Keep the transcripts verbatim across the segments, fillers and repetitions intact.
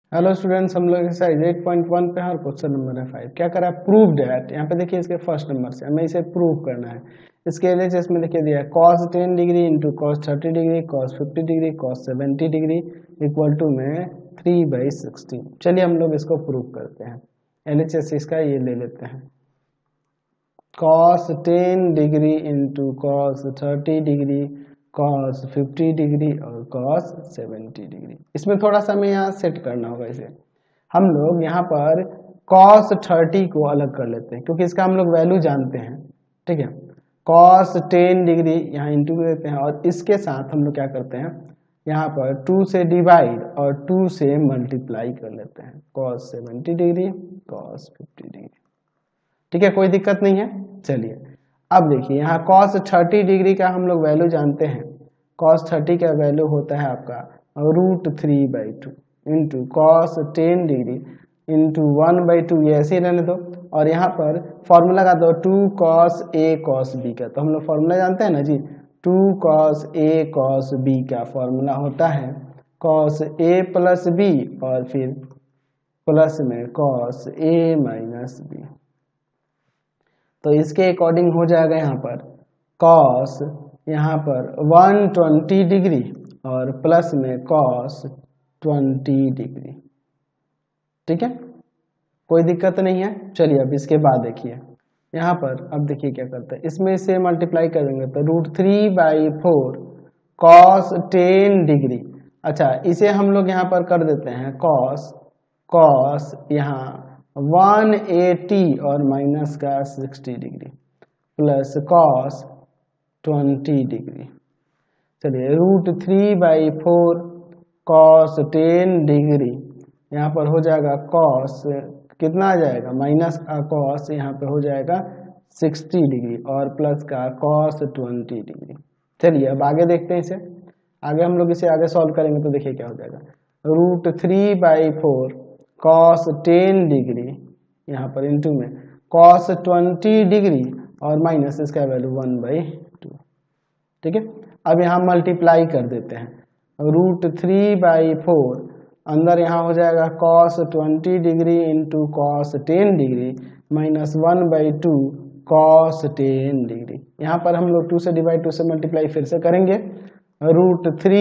Hello students, हम लोग exercise eight point one पे हैं और क्वेश्चन नंबर है फाइव। क्या करा है? Proved at. यहाँ पे देखिए इसके फर्स्ट नंबर से हमें इसे प्रूव करना है। इसके एलएचएस में देखिए दिया है cos ten degree into cos thirty degree cos fifty degree cos seventy degree equal to में थ्री बाई सिक्सटीन। चलिए हम लोग इसको प्रूव करते हैं। एलएचएस इसका ये ले लेते हैं, cos ten degree into cos thirty degree cos fifty degree और कॉस सेवेंटी डिग्री। इसमें थोड़ा सा हमें यहाँ सेट करना होगा। इसे हम लोग यहाँ पर कॉस थर्टी को अलग कर लेते हैं क्योंकि इसका हम लोग वैल्यू जानते हैं। ठीक है, कॉस टेन डिग्री यहाँ इंटू देते हैं और इसके साथ हम लोग क्या करते हैं, यहाँ पर टू से डिवाइड और टू से मल्टीप्लाई कर लेते हैं। Cos seventy degree cos fifty degree. ठीक है, कोई दिक्कत नहीं है। चलिए अब देखिए यहाँ कॉस थर्टी डिग्री का हम लोग वैल्यू जानते हैं। कॉस थर्टी का वैल्यू होता है आपका root three by two into cos ten degree into one by two, ये ऐसे ही रहने दो। और यहाँ पर फॉर्मूला का दो two cos A cos B का, तो हम लोग फॉर्मूला जानते हैं ना जी, two cos A cos B का फॉर्मूला होता है कॉस ए प्लस बी और फिर प्लस में कॉस ए माइनस बी। तो इसके अकॉर्डिंग हो जाएगा यहाँ पर कॉस यहाँ पर वन ट्वेंटी डिग्री और प्लस में कॉस ट्वेंटी डिग्री। ठीक है, कोई दिक्कत नहीं है। चलिए अब इसके बाद देखिए यहाँ पर, अब देखिए क्या करते हैं, इसमें से मल्टीप्लाई करेंगे तो root three by four cos ten degree. अच्छा, इसे हम लोग यहाँ पर कर देते हैं कॉस कॉस यहाँ वन एटी और माइनस का sixty degree plus cos twenty degree. चलिए root three by four cos ten degree, यहाँ पर हो जाएगा कॉस कितना आ जाएगा, माइनस का कॉस यहाँ पे हो जाएगा सिक्सटी डिग्री और प्लस का कॉस ट्वेंटी डिग्री। चलिए अब आगे देखते हैं इसे। आगे हम लोग इसे आगे सॉल्व करेंगे तो देखिए क्या हो जाएगा, root three by four cos ten degree यहाँ पर इंटू में कॉस ट्वेंटी डिग्री और माइनस इसका वैल्यू वन बाई टू। ठीक है, अब यहाँ मल्टीप्लाई कर देते हैं रूट थ्री बाई फोर, अंदर यहाँ हो जाएगा cos twenty degree into cos ten degree minus one by two cos ten degree. यहाँ पर हम लोग टू से डिवाइड टू से मल्टीप्लाई फिर से करेंगे, रूट थ्री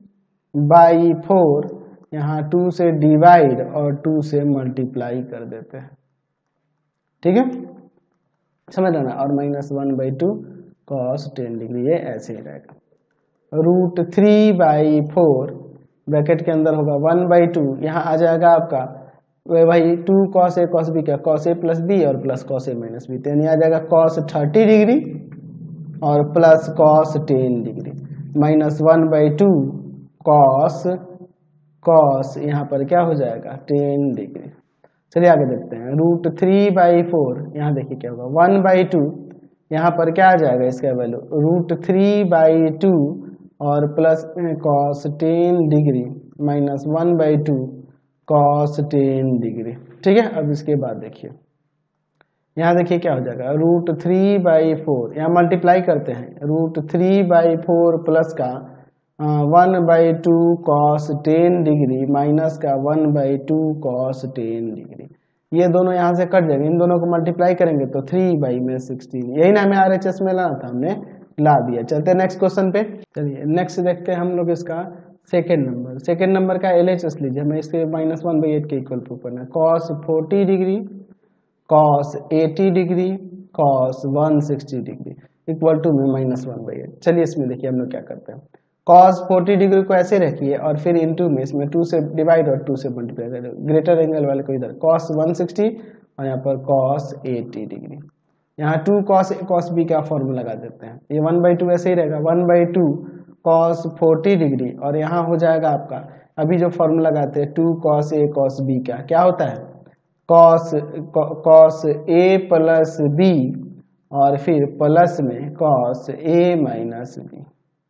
बाई फोर यहाँ टू से डिवाइड और टू से मल्टीप्लाई कर देते हैं। ठीक है, समझ लेना, और minus one by two cos ten degree, ये ऐसे ही रहेगा। Root three by four bracket के अंदर होगा वन बाई टू, यहाँ आ जाएगा आपका वही two cos A cos B का कॉस ए प्लस बी और plus cos A minus B, तो आ जाएगा कॉस थर्टी डिग्री और plus cos ten degree minus one by two cos cos यहाँ पर क्या हो जाएगा टेन डिग्री। चलिए आगे देखते हैं, रूट थ्री बाई फोर, यहाँ देखिए क्या होगा वन बाई टू, यहाँ पर क्या आ जाएगा इसका value root three by two और plus cos ten degree minus one by two cos ten degree. ठीक है, अब इसके बाद देखिए यहाँ देखिए क्या हो जाएगा रूट थ्री बाई फोर, यहाँ मल्टीप्लाई करते हैं root three by four plus का one by two cos ten degree minus का one by two cos ten degree. ये दोनों यहाँ से कट जाएंगे, इन दोनों को मल्टीप्लाई करेंगे तो थ्री बाई में सिक्सटीन, यही ना हमें आर एच एस में लाना था, हमने ला दिया। चलते हैं नेक्स्ट क्वेश्चन पे। चलिए नेक्स्ट देखते हैं हम लोग इसका सेकेंड नंबर। सेकेंड नंबर का एल एच एस लीजिए, हमें इसके माइनस वन बाई एट के इक्वल प्रूव करना है। Cos forty degree cos eighty degree cos one sixty degree equal to में माइनस वन बाई एट। चलिए इसमें देखिए हम लोग क्या करते हैं, कॉस फोर्टी डिग्री को ऐसे रखिए और फिर इनटू में इसमें टू से डिवाइड और टू से मल्टीप्लाई करें, ग्रेटर एंगल वाले को इधर कॉस वन सिक्सटी और यहाँ पर कॉस एटी डिग्री। यहाँ two cos A cos B का फॉर्मूला लगा देते हैं, ये वन बाई टू ऐसे ही रहेगा one by two cos forty degree और यहाँ हो जाएगा आपका अभी जो फॉर्मूला लगाते हैं two cos A cos B का क्या होता है cos cos A plus B और फिर प्लस में कॉस ए माइनस बी।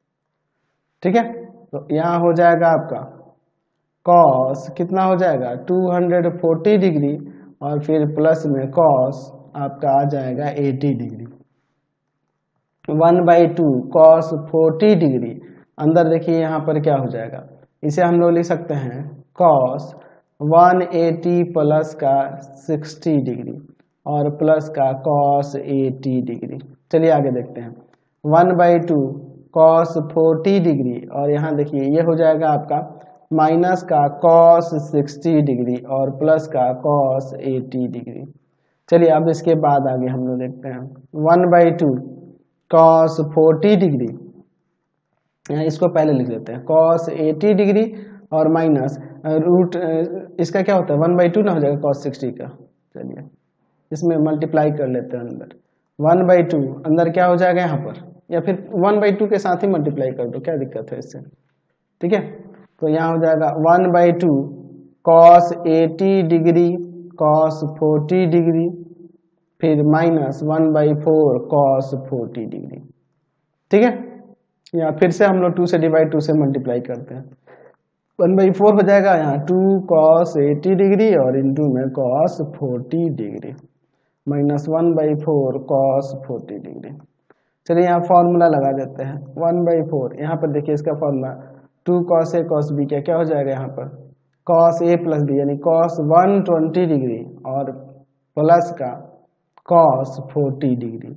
ठीक है, तो यहाँ हो जाएगा आपका कॉस कितना हो जाएगा टू फोर्टी डिग्री और फिर प्लस में कॉस आपका आ जाएगा eighty degree, one by two cos forty degree, अंदर देखिए यहाँ पर क्या हो जाएगा, इसे हम लोग लिख सकते हैं कॉस वन एटी प्लस का सिक्सटी डिग्री और प्लस का कॉस एटी डिग्री। चलिए आगे देखते हैं। One by two cos forty degree और यहाँ देखिए ये हो जाएगा आपका माइनस का कॉस सिक्सटी डिग्री और प्लस का कॉस एटी डिग्री। चलिए अब इसके बाद आगे हम लोग देखते हैं। One by two cos forty degree, यहाँ इसको पहले लिख लेते हैं, कॉस एटी डिग्री और माइनस रूट इसका क्या होता है वन बाई टू ना हो जाएगा कॉस सिक्सटी का। चलिए इसमें मल्टीप्लाई कर लेते हैं अंदर। वन बाई टू अंदर क्या हो जाएगा यहाँ पर, या फिर वन बाई टू के साथ ही मल्टीप्लाई कर दो, क्या दिक्कत है इससे। ठीक है, तो यहाँ हो जाएगा one by two cos eighty degree cos forty degree फिर minus one by four cos forty degree. ठीक है, या फिर से हम लोग टू से डिवाइड टू से मल्टीप्लाई करते हैं। वन बाई फोर हो जाएगा यहाँ टू कॉस एटी डिग्री और इंटू में cos forty degree minus one by four cos forty degree. चलिए यहाँ फॉर्मूला लगा देते हैं। वन बाई फोर यहाँ पर देखिए इसका formula two cos A cos B क्या क्या हो जाएगा यहाँ पर कॉस ए प्लस बी यानी कॉस वन ट्वेंटी डिग्री और प्लस का cos forty degree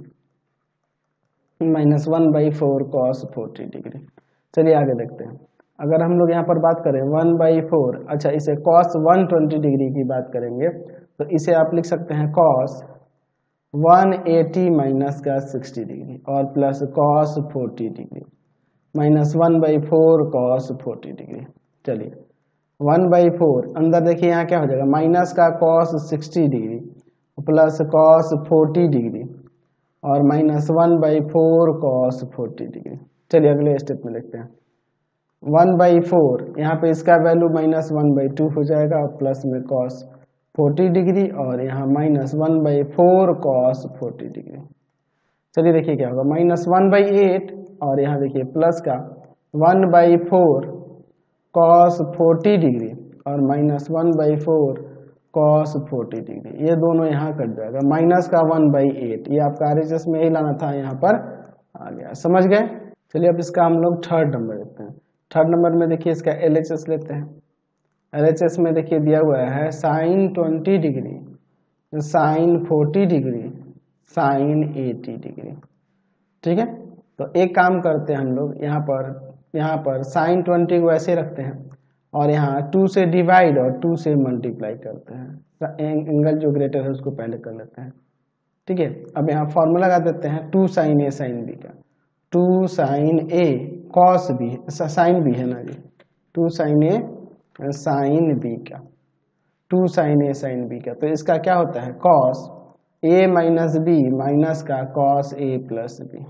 minus one by four cos forty degree. चलिए आगे देखते हैं। अगर हम लोग यहाँ पर बात करें वन बाई फोर, अच्छा इसे कॉस वन ट्वेंटी डिग्री की बात करेंगे तो इसे आप लिख सकते हैं कॉस वन एटी माइनस का सिक्सटी डिग्री और plus cos forty degree minus one by four cos forty degree. चलिए वन बाई फोर अंदर देखिए यहाँ क्या हो जाएगा माइनस का cos sixty degree plus cos forty degree और minus one by four cos forty degree. चलिए अगले स्टेप में देखते हैं। वन बाई फोर यहाँ पे इसका value minus one by two हो जाएगा और प्लस में कॉस फोर्टी डिग्री और यहाँ minus one by four cos forty degree. चलिए देखिए क्या होगा माइनस वन बाई एट और यहाँ देखिए प्लस का one by four cos forty degree और minus one by four cos forty degree. ये दोनों यहाँ कट जाएगा माइनस का वन बाई एट, ये आपका आर एच एस में यही लाना था, यहाँ पर आ गया, समझ गए। चलिए अब इसका हम लोग थर्ड नंबर देखते हैं। थर्ड नंबर में देखिए इसका एल एच एस लेते हैं। एल एच एस में देखिए दिया हुआ है sine twenty degree sine forty degree sine eighty degree. ठीक है, तो एक काम करते हैं हम लोग यहाँ पर यहाँ पर साइन ट्वेंटी को ऐसे रखते हैं और यहाँ टू से डिवाइड और टू से मल्टीप्लाई करते हैं। एंगल जो ग्रेटर है उसको पहले कर लेते हैं। ठीक है, अब यहाँ फॉर्मूला लगा देते हैं two sine A sine B का। Two sine A cos B sine B है ना जी, two sine A sine B का two sine A sine B का, तो इसका क्या होता है cos A minus B minus का कॉस ए प्लस बी,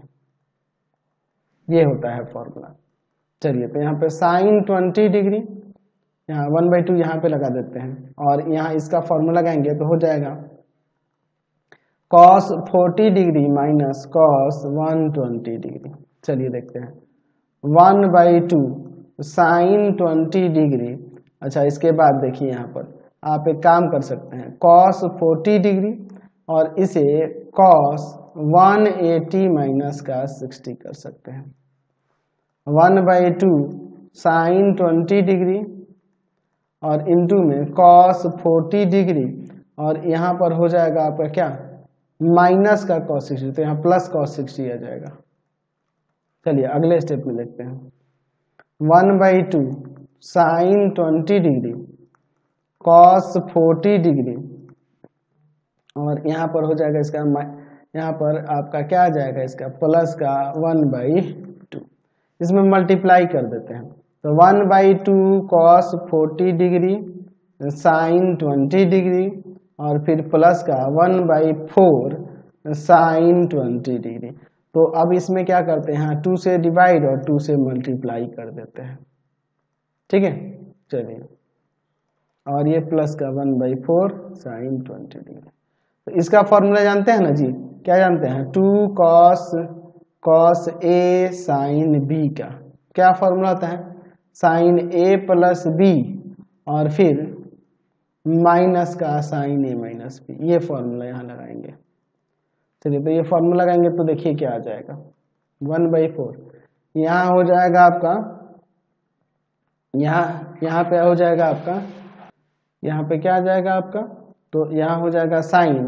ये होता है फॉर्मूला। चलिए तो यहाँ पे साइन ट्वेंटी डिग्री यहाँ वन बाई टू यहाँ पे लगा देते हैं और यहाँ इसका फॉर्मूला लगाएंगे तो हो जाएगा cos forty degree minus cos one twenty degree. चलिए देखते हैं one by two sine twenty degree. अच्छा इसके बाद देखिए यहाँ पर आप एक काम कर सकते हैं कॉस फोर्टी डिग्री और इसे कॉस वन एटी माइनस का सिक्सटी कर सकते हैं। One by two sine twenty degree और इंटू में कॉस फोर्टी डिग्री और यहाँ पर हो जाएगा आपका क्या माइनस का कॉस सिक्सटी, तो यहाँ प्लस कॉस सिक्सटी आ जाएगा। चलिए अगले स्टेप में देखते हैं one by two sine twenty degree cos forty degree और यहाँ पर हो जाएगा इसका यहाँ पर आपका क्या आ जाएगा इसका प्लस का वन बाई टू, इसमें मल्टीप्लाई कर देते हैं तो one by two cos forty degree sine twenty degree और फिर प्लस का one by four sine twenty degree. तो अब इसमें क्या करते हैं टू से डिवाइड और टू से मल्टीप्लाई कर देते हैं। ठीक है, चलिए और ये प्लस का one by four sine twenty degree. तो इसका फॉर्मूला जानते हैं ना जी, क्या जानते हैं two cos cos A sine B का क्या फॉर्मूला होता है साइन ए प्लस बी और फिर माइनस का साइन ए माइनस बी, ये फॉर्मूला यहाँ लगाएंगे। चलिए तो ये फॉर्मूला लगाएंगे तो देखिए क्या आ जाएगा वन बाई फोर, यहाँ हो जाएगा आपका यहाँ यहाँ पे हो जाएगा आपका यहाँ पे क्या आ जाएगा आपका, तो यहाँ हो जाएगा sine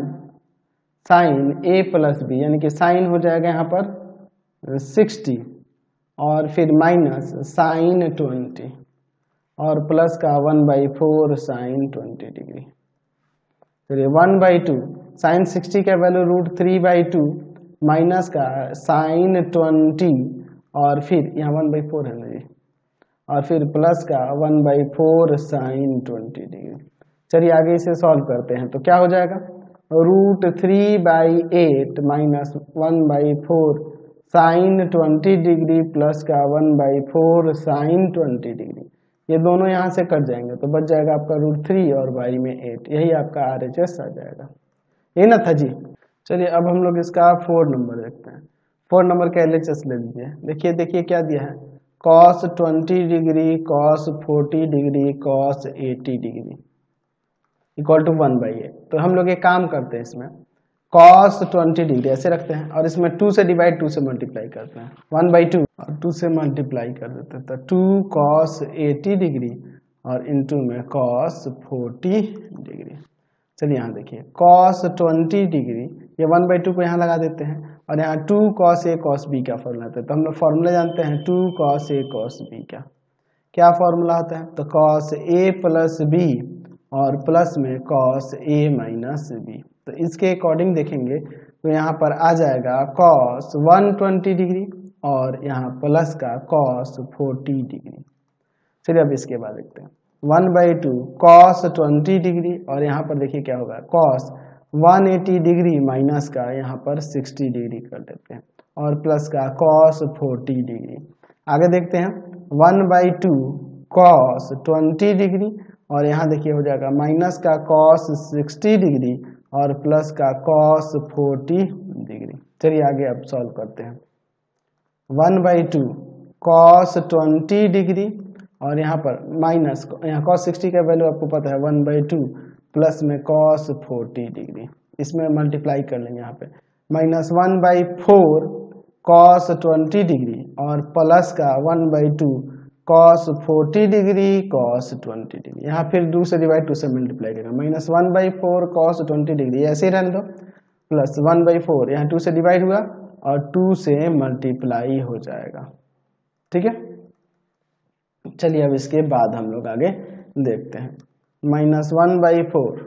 sine A plus B, यानी कि साइन हो जाएगा यहाँ पर सिक्सटी और फिर माइनस साइन ट्वेंटी और प्लस का one by four sine twenty degree. चलिए one by two sine sixty का value root three by two minus का साइन ट्वेंटी और फिर यहाँ वन बाई फोर है ना जी, और फिर प्लस का one by four sine twenty degree. चलिए आगे इसे सॉल्व करते हैं, तो क्या हो जाएगा, root three by eight minus one by four sine twenty degree plus का one by four sine twenty degree. ये दोनों यहाँ से कट जाएंगे तो बच जाएगा आपका रूट थ्री और बाई में एट, यही आपका आर एच एस आ जाएगा। ये ना था जी। चलिए अब हम लोग इसका फोर नंबर देखते हैं। फोर नंबर का एल एच एस ले लीजिए। देखिए देखिए क्या दिया है, cos twenty degree cos forty degree cos eighty degree equal to one by eight. तो हम लोग एक काम करते हैं, इसमें कॉस ट्वेंटी डिग्री ऐसे रखते हैं और इसमें टू से डिवाइड टू से मल्टीप्लाई करते हैं, वन बाई टू और टू से मल्टीप्लाई कर देते हैं, तो टू कॉस एटी डिग्री और इंटू में कॉस फोर्टी डिग्री। चलिए यहाँ देखिए कॉस ट्वेंटी डिग्री, ये वन बाई टू को यहाँ लगा देते हैं और यहाँ two cos A cos B का फॉर्मूला होता है। तो हम लोग फॉर्मूला जानते हैं two cos A cos B का क्या फॉर्मूला होता है, तो कॉस ए प्लस बी और प्लस में कॉस ए माइनस बी। तो इसके अकॉर्डिंग देखेंगे तो यहाँ पर आ जाएगा कॉस वन ट्वेंटी डिग्री और यहाँ प्लस का कॉस फोर्टी डिग्री। चलिए अब इसके बाद देखते हैं one by two cos twenty degree और यहाँ पर देखिए क्या होगा, cos one eighty degree minus का यहाँ पर सिक्सटी डिग्री कर देते हैं और प्लस का कॉस फोर्टी डिग्री। आगे देखते हैं one by two cos twenty degree और यहाँ देखिए हो जाएगा माइनस का कॉस सिक्सटी डिग्री और प्लस का कॉस फोर्टी डिग्री। चलिए आगे अब सॉल्व करते हैं, one by two cos twenty degree और यहाँ पर माइनस यहाँ कॉस सिक्सटी का वैल्यू आपको पता है वन बाई टू प्लस में कॉस फोर्टी डिग्री, इसमें मल्टीप्लाई कर लेंगे यहाँ पे minus one by four cos twenty degree और प्लस का one by two cos forty degree cos twenty degree. यहाँ फिर टू से डिवाइड टू से मल्टीप्लाई करेंगे minus one by four cos twenty degree ऐसे ही रहने दो प्लस वन बाई फोर यहाँ टू से डिवाइड हुआ और टू से मल्टीप्लाई हो जाएगा। ठीक है, चलिए अब इसके बाद हम लोग आगे देखते हैं minus one by four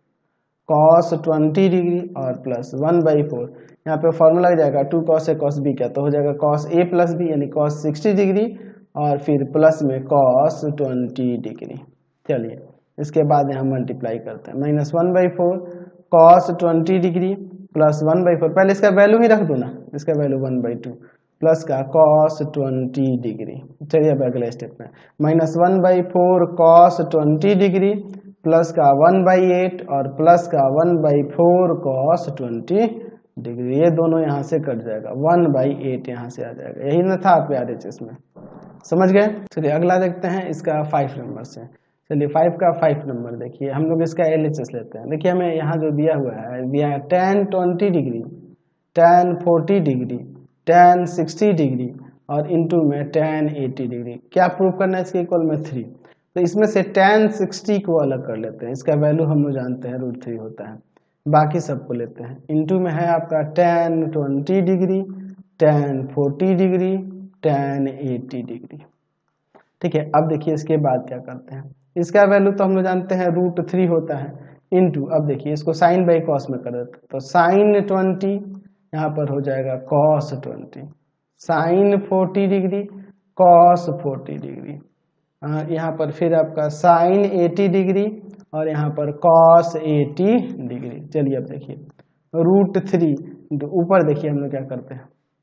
cos twenty degree और प्लस वन बाई फोर यहाँ पे फॉर्मूला लग जाएगा two cos A cos B का, तो हो जाएगा कॉस ए प्लस बी यानी कॉस सिक्सटी डिग्री और फिर प्लस में कॉस ट्वेंटी डिग्री। चलिए इसके बाद यहाँ मल्टीप्लाई करते हैं minus one by four cos twenty degree plus one by four, पहले इसका वैल्यू ही रख दो ना, इसका value one by two plus का कॉस ट्वेंटी डिग्री। चलिए अब अगले स्टेप में minus one by four cos twenty degree plus का वन बाई एट और प्लस का one by four cos twenty degree, ये दोनों यहाँ से कट जाएगा, वन बाई एट यहाँ से आ जाएगा। यही ना था आप आर एच एस में, समझ गए। चलिए अगला देखते हैं इसका फाइव नंबर से। चलिए फाइव का फाइव नंबर देखिए, हम लोग इसका एल एच एस लेते हैं। देखिए हमें यहाँ जो दिया हुआ है, दिया है tan twenty degree, tan forty degree, tan sixty degree और इंटू में टेन एटी डिग्री। क्या प्रूव करना है, इसके इक्वल में थ्री। तो इसमें से टेन सिक्सटी को अलग कर लेते हैं, इसका वैल्यू हम लोग जानते हैं रूट थ्री होता है, बाकी सबको लेते हैं। इंटू में है आपका tan twenty degree, tan forty degree, tan eighty degree. ठीक है, अब देखिए इसके बाद क्या करते हैं, इसका वैल्यू तो हम लोग जानते हैं रूट थ्री होता है, इंटू अब देखिए इसको साइन बाई कॉस में कर देते हैं, तो साइन ट्वेंटी यहाँ पर हो जाएगा cos twenty, sine forty degree cos forty degree, यहाँ पर फिर आपका साइन एटी डिग्री और यहाँ पर कॉस एटी डिग्री। चलिए अब देखिए रूट थ्री, तो ऊपर देखिए हम लोग क्या करते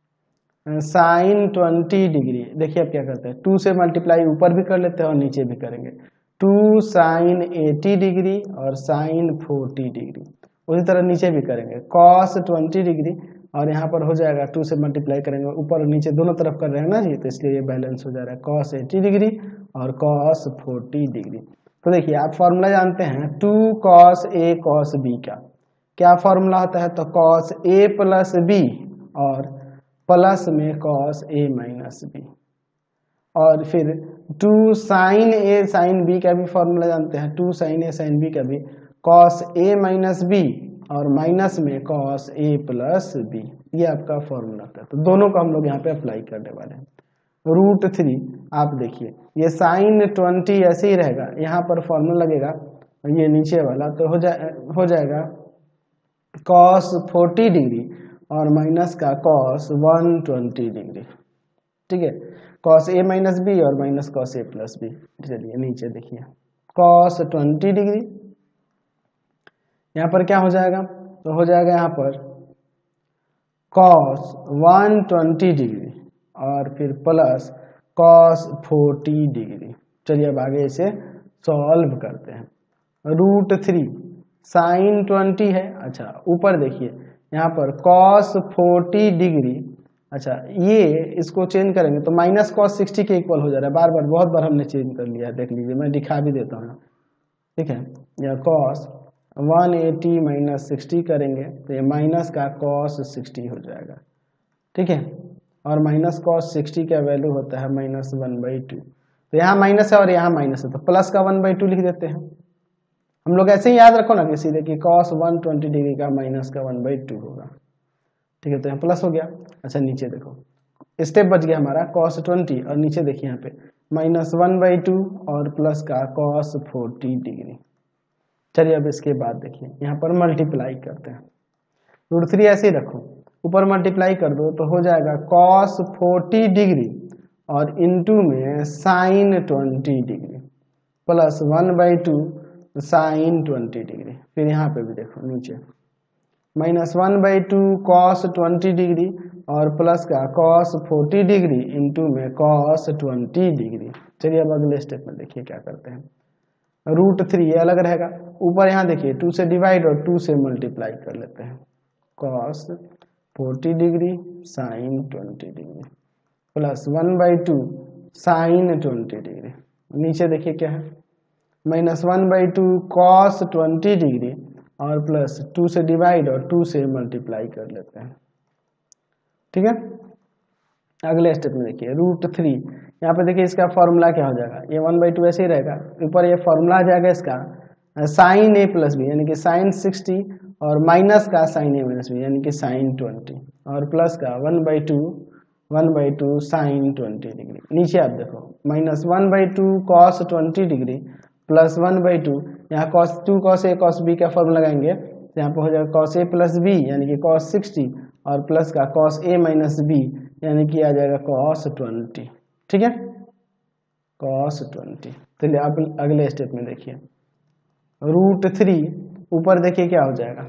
हैं, साइन ट्वेंटी डिग्री, देखिए अब क्या करते हैं, टू से मल्टीप्लाई ऊपर भी कर लेते हैं और नीचे भी करेंगे, टू साइन एटी डिग्री और साइन फोर्टी डिग्री। उसी तरह नीचे भी करेंगे कॉस ट्वेंटी डिग्री और यहाँ पर हो जाएगा टू से मल्टीप्लाई करेंगे, ऊपर और नीचे दोनों तरफ कर रहे हैं ना जी, तो इसलिए ये बैलेंस हो जा रहा है कॉस एटी डिग्री और कॉस फोर्टी डिग्री। तो देखिए आप फॉर्मूला जानते हैं two cos A cos B का, क्या फॉर्मूला होता है, तो कॉस ए प्लस बी और प्लस में कॉस ए माइनस बी और फिर two sine A sine B का भी फॉर्मूला जानते हैं, two sine A sine B का भी कॉस ए माइनस बी और माइनस में कॉस ए प्लस बी, ये आपका फॉर्मूला था। तो दोनों को हम लोग यहाँ पे अप्लाई करने वाले हैं। रूट थ्री आप देखिए ये साइन ट्वेंटी ऐसे ही रहेगा, यहाँ पर फॉर्मूला लगेगा ये नीचे वाला, तो हो जाए हो जाएगा कॉस फोर्टी डिग्री और माइनस का कॉस वन ट्वेंटी डिग्री, ठीक है, कॉस ए माइनस बी और minus cos A plus B. चलिए नीचे देखिए कॉस ट्वेंटी डिग्री, यहाँ पर क्या हो जाएगा, तो हो जाएगा यहाँ पर कॉस वन ट्वेंटी डिग्री और फिर प्लस कॉस फोर्टी डिग्री। चलिए अब आगे इसे सॉल्व करते हैं। रूट थ्री साइन ट्वेंटी है, अच्छा ऊपर देखिए यहाँ पर कॉस फोर्टी डिग्री, अच्छा ये इसको चेंज करेंगे तो माइनस कॉस सिक्सटी के इक्वल हो जा रहा है, बार बार बहुत बार हमने चेंज कर लिया, देख लीजिए मैं दिखा भी देता हूँ, ठीक है, यह cos one eighty minus sixty करेंगे तो ये माइनस का कॉस सिक्सटी हो जाएगा, ठीक है, और माइनस कॉस सिक्सटी का वैल्यू होता है माइनस वन बाई टू, तो यहाँ माइनस है और यहाँ माइनस है तो प्लस का वन बाई टू लिख देते हैं। हम लोग ऐसे ही याद रखो ना कि सीधे कि कॉस वन ट्वेंटी डिग्री का माइनस का वन बाई टू होगा, ठीक है, तो यहाँ प्लस हो गया। अच्छा नीचे देखो स्टेप बच गया हमारा कॉस ट्वेंटी और नीचे देखिए यहाँ पे माइनस वन बाई टू और प्लस का कॉस फोर्टी डिग्री। चलिए अब इसके बाद देखिए यहाँ पर मल्टीप्लाई करते हैं, रूट थ्री ऐसे ही रखो, ऊपर मल्टीप्लाई कर दो तो हो जाएगा कॉस फोर्टी डिग्री और इनटू में sine twenty degree plus one by two sine twenty degree. फिर यहाँ पे भी देखो नीचे minus one by two cos twenty degree और प्लस का कॉस फोर्टी डिग्री इंटू में कॉस ट्वेंटी डिग्री। चलिए अब अगले स्टेप में देखिए क्या करते हैं। रूट थ्री ये अलग रहेगा, ऊपर यहाँ देखिए टू से डिवाइड और टू से मल्टीप्लाई कर लेते हैं, cos forty degree sine twenty degree plus one by two sine twenty degree. नीचे देखिए क्या है minus one by two cos twenty degree और प्लस टू से डिवाइड और टू से मल्टीप्लाई कर लेते हैं, ठीक है। अगले स्टेप में देखिए रूट थ्री, यहाँ पे देखिए इसका फॉर्मूला क्या हो जाएगा, ये वन बाई टू ऐसे ही रहेगा, ऊपर ये फॉर्मूला आ जाएगा इसका साइन ए प्लस बी यानी कि साइन सिक्सटी और माइनस का साइन ए माइनस बी यानी कि साइन ट्वेंटी और प्लस का one by two one by two sine twenty degree. नीचे आप देखो minus one by two cos twenty degree plus one by two, यहाँ cos two cos A cos B का formula लगाएंगे तो यहाँ पे हो जाएगा कॉस ए प्लस बी यानी कि कॉस सिक्सटी और प्लस का कॉस ए माइनस बी यानी कि आ जाएगा कॉस ट्वेंटी, ठीक है, कॉस ट्वेंटी। चलिए अब अगले स्टेप में देखिए रूट थ्री, ऊपर देखिए क्या हो जाएगा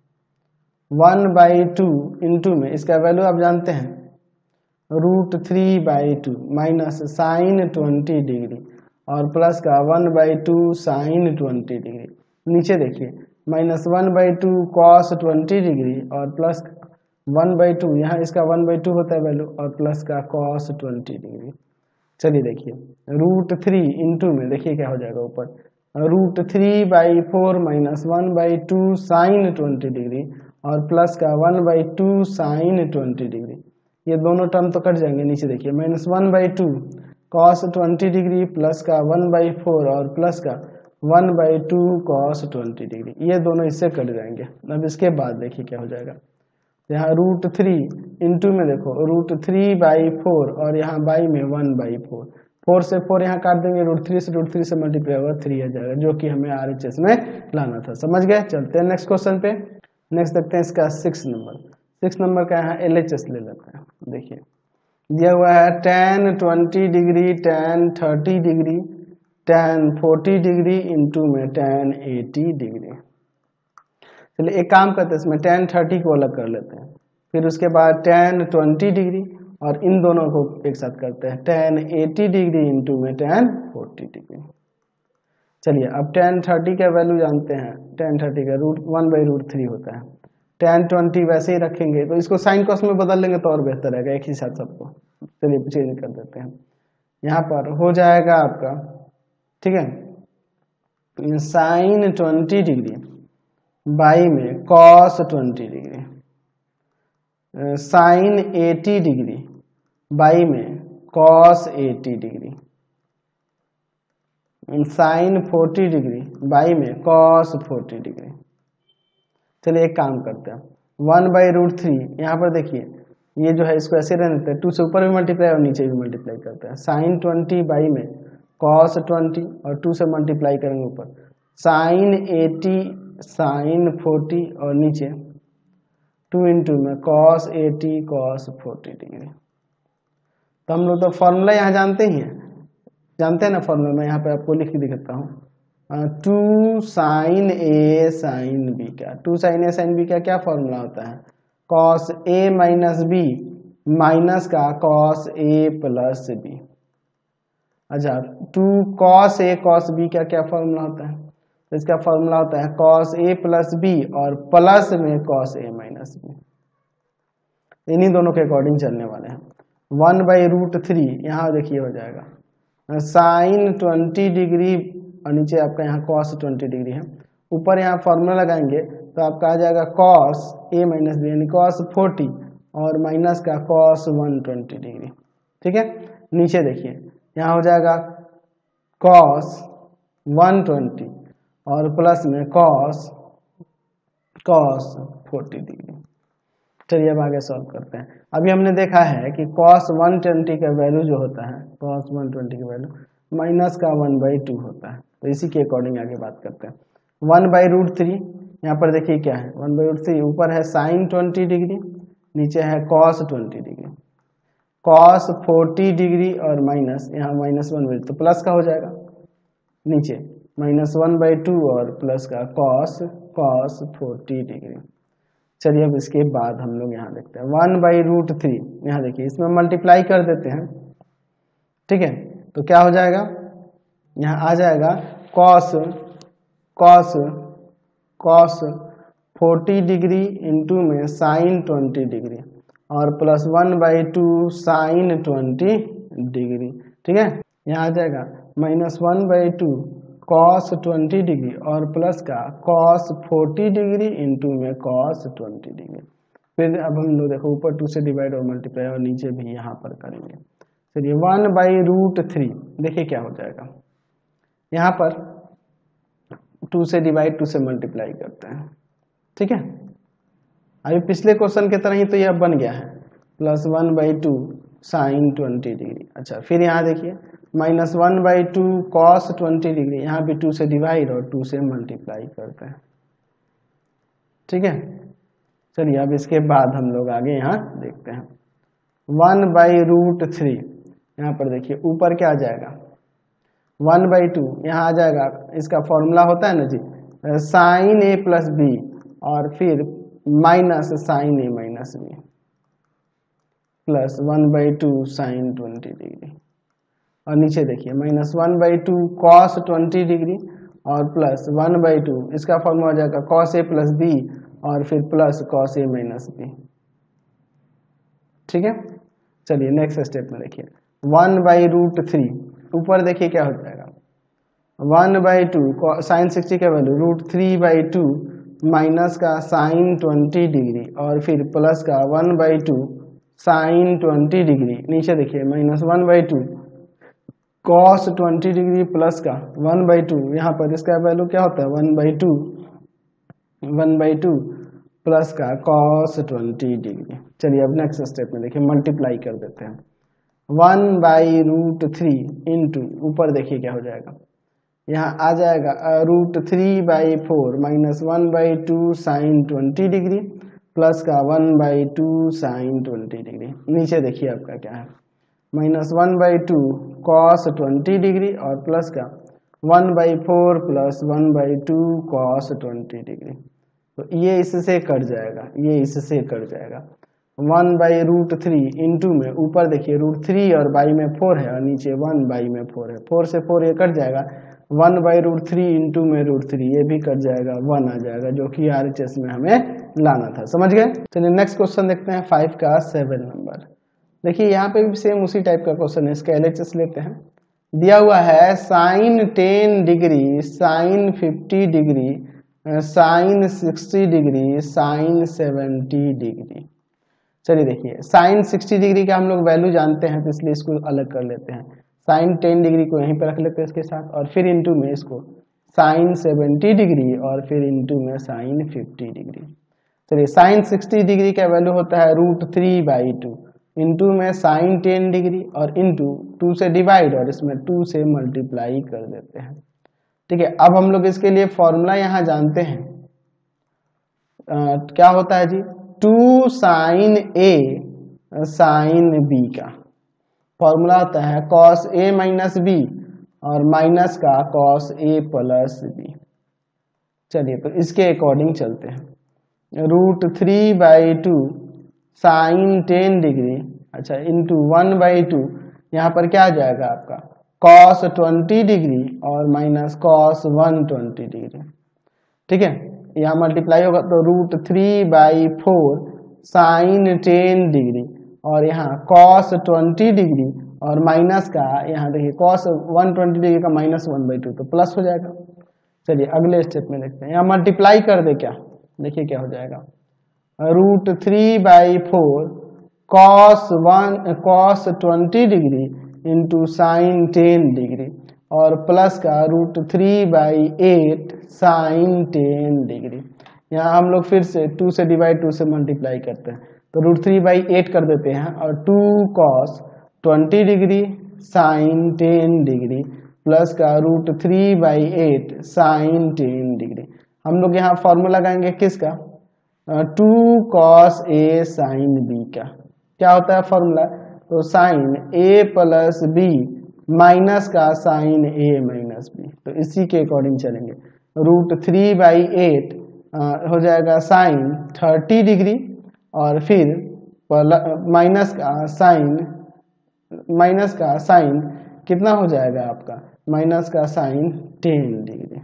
वन बाई टू इंटू में इसका वैल्यू आप जानते हैं root three by two minus sine twenty degree और प्लस का one by two sine twenty degree. नीचे देखिए minus one by two cos twenty degree और प्लस वन बाई टू, यहाँ इसका वन बाई टू होता है वैल्यू और प्लस का कॉस ट्वेंटी डिग्री। चलिए देखिए रूट थ्री इंटू में देखिए क्या हो जाएगा ऊपर root three by four minus one by two sine twenty degree और प्लस का one by two sine twenty degree. ये दोनों टर्म तो कट जाएंगे। नीचे देखिए minus one by two cos twenty degree plus का वन बाई फोर और प्लस का one by two cos twenty degree, ये दोनों इससे कट जाएंगे। अब इसके बाद देखिए क्या हो जाएगा, यहाँ रूट थ्री इंटू में देखो रूट थ्री बाई फोर और यहाँ बाई में वन बाई फोर, फोर से फोर यहाँ काट देंगे, रूट थ्री से रूट थ्री से मल्टीप्लाई होगा थ्री आ जाएगा जो कि हमें आर एच एस में लाना था। समझ गए। चलते हैं नेक्स्ट क्वेश्चन पे। नेक्स्ट देखते हैं इसका सिक्स नंबर। सिक्स नंबर का यहाँ एल एच एस ले लेते हैं। देखिए दिया हुआ है tan twenty degree tan thirty degree tan forty degree into में टेन एटी डिग्री। चलिए एक काम करते हैं इसमें टेन थर्टी को अलग कर लेते हैं, फिर उसके बाद टेन ट्वेंटी डिग्री और इन दोनों को एक साथ करते हैं टेन एटी डिग्री इंटू में टेन फोर्टी डिग्री। चलिए अब टेन थर्टी का वैल्यू जानते हैं, टेन थर्टी का root one by root three होता है। टेन ट्वेंटी वैसे ही रखेंगे तो इसको साइन कॉस में बदल लेंगे तो और बेहतर रहेगा एक ही साथ सबको। चलिए चेंज कर देते हैं, यहाँ पर हो जाएगा आपका, ठीक है, साइन ट्वेंटी डिग्री बाई में cos twenty degree, sine eighty degree by में cos eighty degree, sine forty degree by में कॉस फोर्टी डिग्री। चलिए एक काम करते हैं, वन बाई रूट थ्री, यहाँ पर देखिए ये जो है इसको ऐसे रहने देते हैं, टू से ऊपर भी मल्टीप्लाई और नीचे भी मल्टीप्लाई करते हैं, साइन ट्वेंटी बाई में कॉस ट्वेंटी और टू से मल्टीप्लाई करेंगे ऊपर, साइन एटी साइन फोर्टी और नीचे टू इंटू में cos eighty cos forty degree. तो हम लोग तो फॉर्मूला यहाँ जानते ही हैं, जानते हैं ना फॉर्मूला, मैं यहाँ पे आपको लिख के दिखाता हूँ, two sine A sine B का, two sine A sine B का क्या फॉर्मूला होता है, cos A minus B minus का कॉस ए प्लस बी। अच्छा, two cos A cos B का क्या फॉर्मूला होता है, तो इसका फॉर्मूला होता है कॉस ए प्लस बी और प्लस में कॉस ए माइनस बी, इन्हीं दोनों के अकॉर्डिंग चलने वाले हैं। वन बाई रूट थ्री, यहाँ देखिए हो जाएगा साइन ट्वेंटी डिग्री और नीचे आपका यहाँ कॉस ट्वेंटी डिग्री है, ऊपर यहाँ फॉर्मूला लगाएंगे तो आपका आ जाएगा कॉस ए माइनस बी यानी कॉस फोर्टी और माइनस का कॉस वन ट्वेंटी डिग्री। ठीक है, नीचे देखिए यहाँ हो जाएगा कॉस वन ट्वेंटी और प्लस में कॉस कॉस फोर्टी डिग्री। चलिए अब आगे सॉल्व करते हैं। अभी हमने देखा है कि cos वन ट्वेंटी का वैल्यू जो होता है, cos वन ट्वेंटी का वैल्यू माइनस का वन बाई टू होता है, तो इसी के अकॉर्डिंग आगे बात करते हैं। वन बाई रूट थ्री, यहाँ पर देखिए क्या है, वन बाई रूट थ्री ऊपर है साइन ट्वेंटी डिग्री, नीचे है cos twenty degree, cos forty degree और माइनस यहाँ minus one by two plus का हो जाएगा, नीचे माइनस वन बाई टू और प्लस का cos cos फोर्टी डिग्री। चलिए अब इसके बाद हम लोग यहाँ देखते हैं वन बाई रूट थ्री, यहाँ देखिए इसमें मल्टीप्लाई कर देते हैं। ठीक है, तो क्या हो जाएगा, यहाँ आ जाएगा cos cos cos forty degree into में साइन ट्वेंटी डिग्री और plus one by two sine twenty degree. ठीक है, यहाँ आ जाएगा minus one by two cos twenty degree और प्लस का कॉस फोर्टी डिग्री इंटू में कॉस ट्वेंटी डिग्री। फिर अब हम लोग देखो ऊपर टू से डिवाइड और मल्टीप्लाई और नीचे भी यहाँ पर करेंगे। चलिए वन बाई रूट थ्री, देखिए क्या हो जाएगा, यहाँ पर टू से डिवाइड टू से मल्टीप्लाई करते हैं। ठीक है, अभी पिछले क्वेश्चन के तरह ही तो यह बन गया है, plus one by two sine twenty degree. अच्छा, फिर यहाँ देखिए minus one by two cos twenty degree, यहाँ भी टू से डिवाइड और टू से मल्टीप्लाई करते हैं। ठीक है, चलिए अब इसके बाद हम लोग आगे यहाँ देखते हैं वन बाई रूट थ्री, यहाँ पर देखिए ऊपर क्या आ जाएगा वन बाई टू, यहाँ आ जाएगा इसका फॉर्मूला होता है ना जी साइन ए प्लस बी और फिर minus sine A minus B plus one by two sine twenty degree और नीचे देखिए minus one by two cos twenty degree और प्लस वन बाई टू, इसका फॉर्मूला हो जाएगा कॉस ए प्लस बी और फिर plus cos A minus B. ठीक है, चलिए नेक्स्ट स्टेप में देखिए वन बाई रूट थ्री, ऊपर देखिए क्या हो जाएगा one by two sine sixty का value root three by two minus का साइन ट्वेंटी डिग्री और फिर प्लस का one by two sine twenty degree, नीचे देखिए minus one by two cos twenty degree plus का वन बाई टू, यहाँ पर इसका वैल्यू क्या होता है one by two one by two plus का कॉस ट्वेंटी डिग्री। चलिए अब नेक्स्ट स्टेप में देखिए मल्टीप्लाई कर देते हैं one by root three into ऊपर देखिए क्या हो जाएगा, यहाँ आ जाएगा root three by four minus one by two sine twenty degree plus का one by two sine twenty degree, नीचे देखिए आपका क्या है minus one by two cos twenty degree और प्लस का one by four plus one by two cos twenty degree. तो ये इससे कट जाएगा, ये इससे कट जाएगा one by root three into में ऊपर देखिए रूट थ्री और बाई में फोर है और नीचे वन बाई में फोर है, फोर से फोर ये कट जाएगा, one by root three into में रूट थ्री ये भी कट जाएगा, वन आ जाएगा जो कि आर एच एस में हमें लाना था। समझ गए? चलिए नेक्स्ट क्वेश्चन देखते हैं फाइव का सेवन नंबर। देखिए यहाँ पे भी सेम उसी टाइप का क्वेश्चन है, इसका एल एच एस लेते हैं। दिया हुआ है sine ten degree sine fifty degree sine sixty degree sine seventy degree. चलिए देखिए साइन सिक्सटी डिग्री का हम लोग वैल्यू जानते हैं, तो इसलिए इसको अलग कर लेते हैं। साइन टेन डिग्री को यहीं पे रख लेते हैं इसके साथ, और फिर इंटू में इसको साइन सेवेंटी डिग्री और फिर इंटू में साइन फिफ्टी डिग्री। चलिए साइन सिक्सटी डिग्री का वैल्यू होता है root three by two, into में साइन टेन डिग्री और इंटू टू से डिवाइड और इसमें टू से मल्टीप्लाई कर देते हैं। ठीक है, अब हम लोग इसके लिए फॉर्मूला यहाँ जानते हैं। आ, क्या होता है जी, two sine A sine B का फॉर्मूला होता है कॉस ए माइनस बी और माइनस का कॉस ए प्लस बी। चलिए तो इसके अकॉर्डिंग चलते हैं। Root three by two sine ten degree, अच्छा इंटू वन बाई टू, यहाँ पर क्या आ जाएगा आपका कॉस ट्वेंटी डिग्री और minus cos one twenty degree. ठीक है, यहाँ मल्टीप्लाई होगा तो root three by four sine ten degree और यहाँ कॉस ट्वेंटी डिग्री और माइनस का यहाँ देखिए कॉस वन ट्वेंटी डिग्री का माइनस वन बाई टू, तो प्लस हो जाएगा। चलिए अगले स्टेप में देखते हैं, यहाँ मल्टीप्लाई कर दे क्या, देखिए क्या हो जाएगा root three by four cos one cos twenty degree into sine ten degree और प्लस का root three by eight sine ten degree. यहाँ हम लोग फिर से टू से डिवाइड टू से मल्टीप्लाई करते हैं, तो रूट थ्री बाई एट कर देते हैं और two cos twenty degree sine ten degree plus का root three by eight sine ten degree. हम लोग यहाँ फॉर्मूला लगाएंगे किसका, two cos A sine B का। क्या होता है फॉर्मूला, तो sine A plus B minus का साइन ए माइनस बी, तो इसी के अकॉर्डिंग चलेंगे। रूट थ्री बाई एट हो जाएगा साइन थर्टी डिग्री और फिर माइनस का साइन माइनस का साइन कितना हो जाएगा आपका माइनस का साइन टेन डिग्री।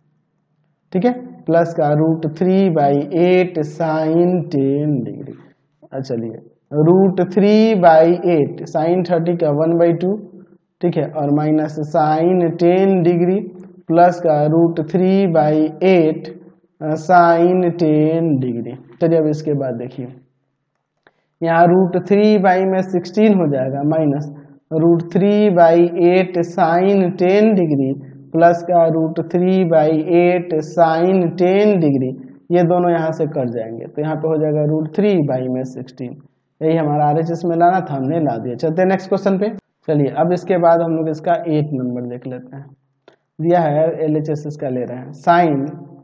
ठीक है, प्लस का root three by eight sine ten degree. चलिए root three by eight sine thirty का वन बाई टू, ठीक है, और minus sine ten degree plus का root three by eight sine ten degree. चलिए अब इसके बाद देखिए यहाँ रूट थ्री बाई में सिक्सटीन हो जाएगा minus root three by eight sine ten degree plus का root three by eight sine ten degree, ये दोनों यहाँ से कट जाएंगे तो यहाँ पे हो जाएगा रूट थ्री बाई में सिक्सटीन। यही हमारा आर एच एस में लाना था, हमने ला दिया। चलते हैं नेक्स्ट क्वेश्चन पे। चलिए अब इसके बाद हम लोग इसका एट नंबर देख लेते हैं। दिया है एल एच एस इसका ले रहे हैं साइन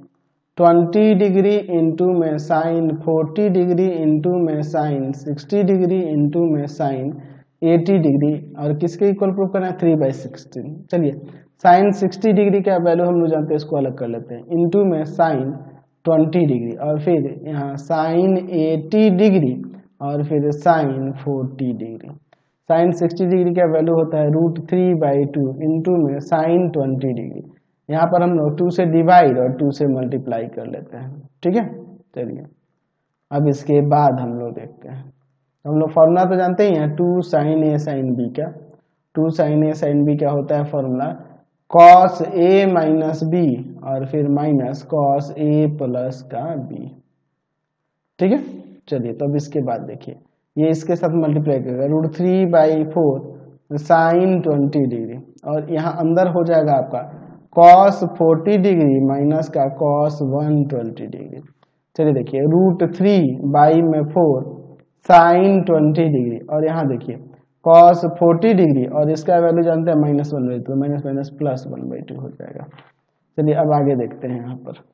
ट्वेंटी डिग्री इंटू में साइन फोर्टी डिग्री इंटू में साइन सिक्सटी डिग्री इंटू में साइन एटी डिग्री और किसके इक्वल प्रूव करना है थ्री बाई सिक्सटीन। चलिए साइन सिक्सटी डिग्री का वैल्यू हम लोग जानते हैं, इसको अलग कर लेते हैं। इंटू में साइन ट्वेंटी डिग्री और फिर यहाँ साइन एटी डिग्री और फिर sine forty degree. Sine sixty degree का वैल्यू होता है root three by two into में साइन ट्वेंटी डिग्री। यहाँ पर हम लोग टू से डिवाइड और टू से मल्टीप्लाई कर लेते हैं। ठीक है, चलिए अब इसके बाद हम लोग देखते हैं। हम लोग फॉर्मूला तो जानते ही हैं two sine A sine B का। Two sine A sine B क्या होता है formula, cos A minus B और फिर माइनस कॉस ए प्लस का बी। ठीक है, चलिए तो अब इसके बाद देखिए ये इसके साथ मल्टीप्लाई करेगा root three by four sine twenty degree और यहाँ अंदर हो जाएगा आपका कॉस फोर्टी डिग्री माइनस का कॉस वन ट्वेंटी डिग्री। चलिए देखिए रूट थ्री बाई में फोर साइन ट्वेंटी डिग्री और यहाँ देखिए कॉस फोर्टी डिग्री और इसका वैल्यू जानते हैं minus one by two, minus minus plus one by two हो जाएगा। चलिए अब आगे देखते हैं। यहाँ पर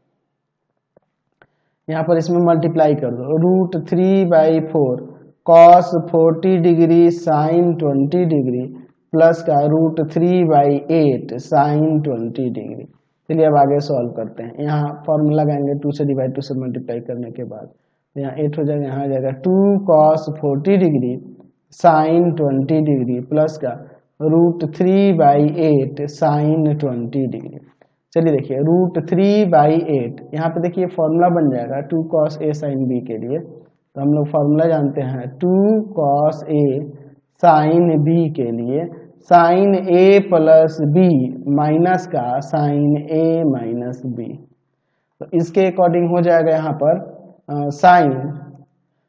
यहाँ पर इसमें मल्टीप्लाई कर दो root three by four cos forty degree sine twenty degree plus का root three by eight sine twenty degree. चलिए अब आगे सॉल्व करते हैं। यहाँ फॉर्मूला लगाएंगे टू से डिवाइड टू से मल्टीप्लाई करने के बाद यहाँ एट हो जाएगा, यहाँ आ जाएगा two cos forty degree sine twenty degree plus का root three by eight sine twenty degree. चलिए देखिए रूट थ्री बाई एट यहाँ पे देखिए फॉर्मूला बन जाएगा two cos A sine B के लिए, तो हम लोग फॉर्मूला जानते हैं two cos A sine B के लिए sine A plus B minus का साइन ए माइनस बी। तो इसके अकॉर्डिंग हो जाएगा यहाँ पर साइन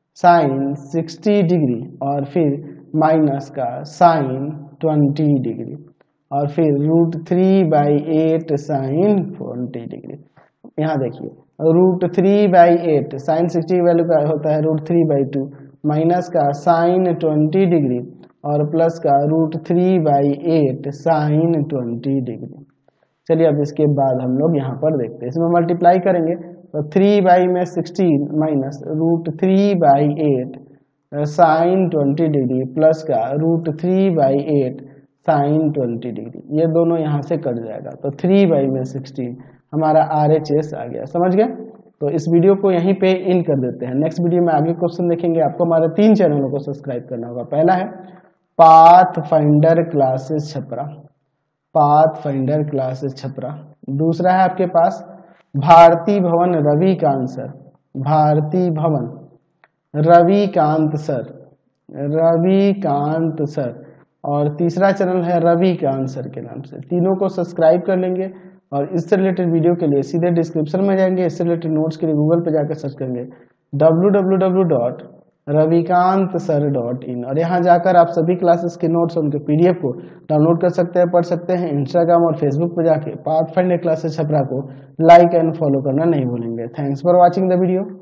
साइन सिक्सटी डिग्री और फिर माइनस का साइन ट्वेंटी डिग्री और फिर root three by eight sine twenty degree. यहाँ देखिए root three by eight sine sixty की वैल्यू का होता है root three by two minus का साइन ट्वेंटी डिग्री और प्लस का root three by eight sine twenty degree. चलिए अब इसके बाद हम लोग यहाँ पर देखते हैं, इसमें मल्टीप्लाई करेंगे तो थ्री बाई में sixteen minus root three by eight sine twenty degree plus का root three by eight sine twenty degree, ये दोनों यहाँ से कट जाएगा तो थ्री बाई में सिक्सटीन हमारा आर एच एस आ गया। समझ गए? तो इस वीडियो को यहीं पे इन कर देते हैं। नेक्स्ट वीडियो में आगे क्वेश्चन देखेंगे। आपको हमारे तीन चैनलों को सब्सक्राइब करना होगा। पहला है path finder classes Chhapra, path finder classes Chhapra. दूसरा है आपके पास भारती भवन रविकांत सर, भारती भवन रविकांत सर, रविकांत सर। और तीसरा चैनल है रविकांत सर के नाम से। तीनों को सब्सक्राइब कर लेंगे और इससे रिलेटेड वीडियो के लिए सीधे डिस्क्रिप्शन में जाएंगे। इससे रिलेटेड नोट्स के लिए गूगल पे जाकर सर्च करेंगे W W W dot Ravikant sir dot in और यहाँ जाकर आप सभी क्लासेस के नोट्स और उनके पीडीएफ को डाउनलोड कर सकते हैं, पढ़ सकते हैं। इंस्टाग्राम और फेसबुक पर जाके पाथ फाइंडर क्लासेस छपरा को लाइक एंड फॉलो करना नहीं भूलेंगे। Thanks for watching the video.